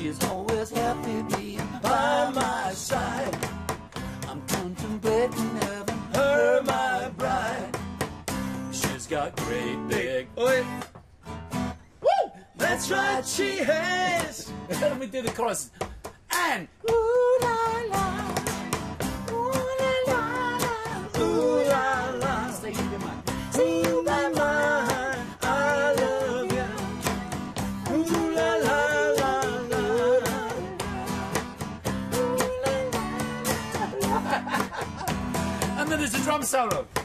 She's always happy being by my side. I'm contemplating having her my bride. She's got great big. Oi. Woo! That's right, she has. Let me do the chorus. And ooh la la, ooh la la la, ooh la la. Stay in your mind. Ooh la la, I love you. Ooh la la la la. Ooh la la la. And then there's a drum solo.